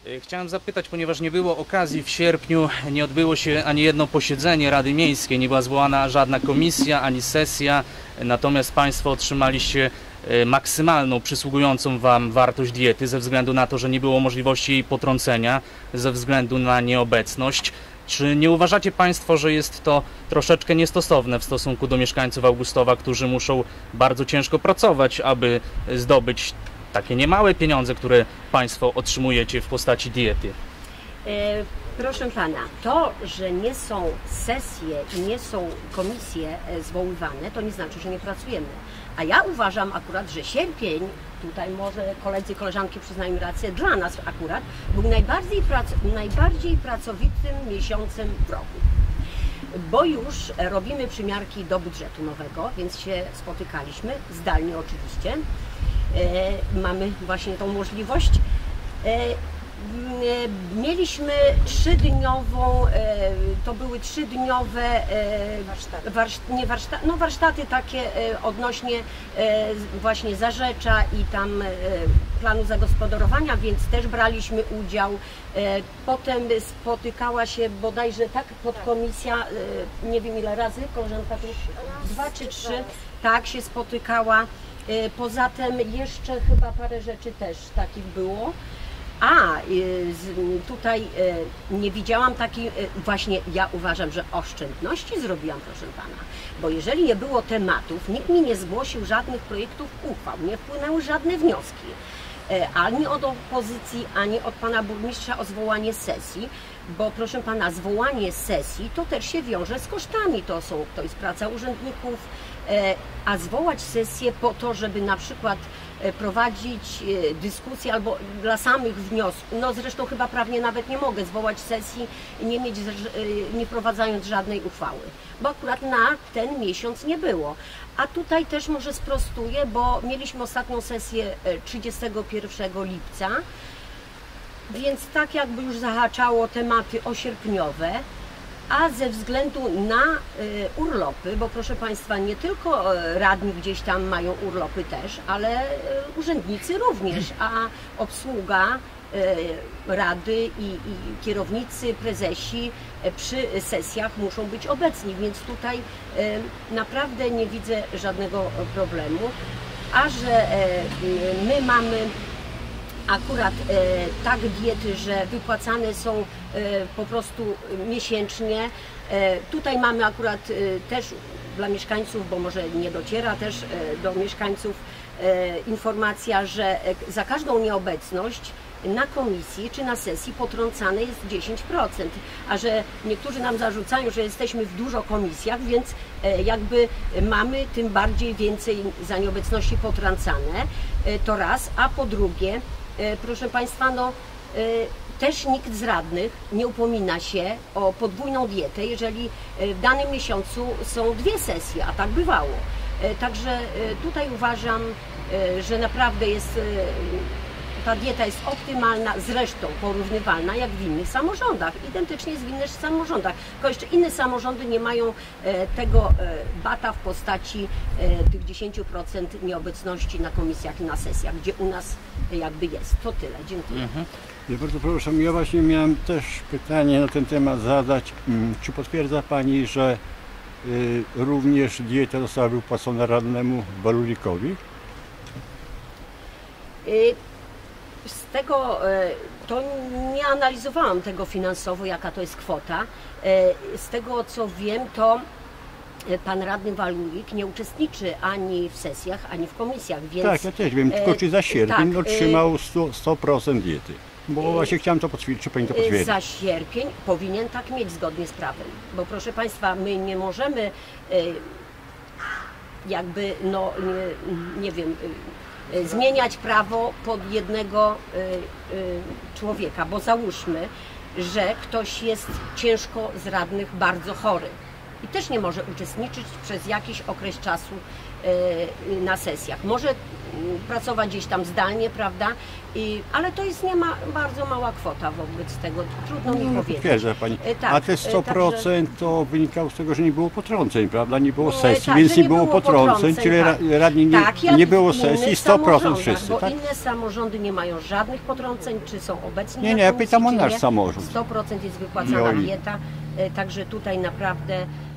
Chciałem zapytać, ponieważ nie było okazji w sierpniu, nie odbyło się ani jedno posiedzenie Rady Miejskiej, nie była zwołana żadna komisja, ani sesja, natomiast Państwo otrzymaliście maksymalną, przysługującą Wam wartość diety ze względu na to, że nie było możliwości jej potrącenia, ze względu na nieobecność. Czy nie uważacie Państwo, że jest to troszeczkę niestosowne w stosunku do mieszkańców Augustowa, którzy muszą bardzo ciężko pracować, aby zdobyć takie niemałe pieniądze, które Państwo otrzymujecie w postaci diety? Proszę Pana, to, że nie są sesje i nie są komisje zwoływane, to nie znaczy, że nie pracujemy. A ja uważam akurat, że sierpień, tutaj może koledzy i koleżanki przyznają rację, dla nas akurat był najbardziej pracowitym miesiącem w roku. Bo już robimy przymiarki do budżetu nowego, więc się spotykaliśmy, zdalnie oczywiście. Mamy właśnie tą możliwość. Mieliśmy to były trzydniowe warsztaty takie odnośnie właśnie zarzecza i tam planu zagospodarowania, więc też braliśmy udział. Potem spotykała się bodajże podkomisja, nie wiem ile razy, koleżanka tu 2 czy 3, tak się spotykała. Poza tym jeszcze chyba parę rzeczy też takich było. Tutaj nie widziałam takiej, właśnie ja uważam, że oszczędności zrobiłam, proszę Pana, bo jeżeli nie było tematów, nikt mi nie zgłosił żadnych projektów uchwał, nie wpłynęły żadne wnioski, ani od opozycji, ani od Pana Burmistrza o zwołanie sesji, bo proszę Pana, zwołanie sesji to też się wiąże z kosztami, to jest praca urzędników, a zwołać sesję po to, żeby na przykład prowadzić dyskusję albo dla samych wniosków, no zresztą chyba prawnie nawet nie mogę zwołać sesji nie wprowadzając żadnej uchwały, bo akurat na ten miesiąc nie było. A tutaj też może sprostuję, bo mieliśmy ostatnią sesję 31 lipca, więc tak jakby już zahaczało tematy osierpniowe, a ze względu na urlopy, bo proszę Państwa, nie tylko radni gdzieś tam mają urlopy też, ale urzędnicy również, a obsługa rady i kierownicy, prezesi przy sesjach muszą być obecni, więc tutaj naprawdę nie widzę żadnego problemu. A że my mamy akurat tak diety, że wypłacane są po prostu miesięcznie. Tutaj mamy akurat też dla mieszkańców, bo może nie dociera też do mieszkańców informacja, że za każdą nieobecność na komisji czy na sesji potrącane jest 10%, a że niektórzy nam zarzucają, że jesteśmy w dużo komisjach, więc jakby mamy tym bardziej więcej za nieobecności potrącane, to raz, a po drugie, proszę Państwa, no też nikt z radnych nie upomina się o podwójną dietę, jeżeli w danym miesiącu są 2 sesje, a tak bywało. Także tutaj uważam, że naprawdę ta dieta jest optymalna, zresztą porównywalna jak w innych samorządach, identycznie jest w innych samorządach, tylko jeszcze inne samorządy nie mają tego bata w postaci tych 10% nieobecności na komisjach i na sesjach, gdzie u nas jakby jest. To tyle. Dziękuję. Bardzo proszę, ja właśnie miałem też pytanie na ten temat zadać. Czy potwierdza Pani, że również dieta została wypłacona radnemu Balulikowi? Z tego, to nie analizowałam tego finansowo, jaka to jest kwota. Z tego co wiem, to pan radny Walulik nie uczestniczy ani w sesjach, ani w komisjach, więc... Tak, ja też wiem, tylko czy za sierpień tak, otrzymał 100% diety. Bo właśnie chciałem to potwierdzić, czy Pani to potwierdzi. Za sierpień powinien tak mieć zgodnie z prawem, bo proszę Państwa, my nie możemy jakby, no nie wiem, zmieniać prawo pod jednego człowieka, bo załóżmy, że ktoś jest ciężko z radnych bardzo chory i też nie może uczestniczyć przez jakiś okres czasu na sesjach. Może pracować gdzieś tam zdalnie, prawda? Ale to jest bardzo mała kwota wobec tego, trudno mi powiedzieć. Potwierdza pani. Tak, A te 100% to wynikało z tego, że nie było potrąceń, prawda? Nie było sesji, tak, więc że nie nie było było potrąceń, czyli radni nie było sesji, 100% wszyscy, bo tak? inne samorządy nie mają żadnych potrąceń, czy są obecni Nie, na ja komisji, pytam o czy nasz nie. samorząd. 100% jest wypłacana oni. dieta, także tutaj naprawdę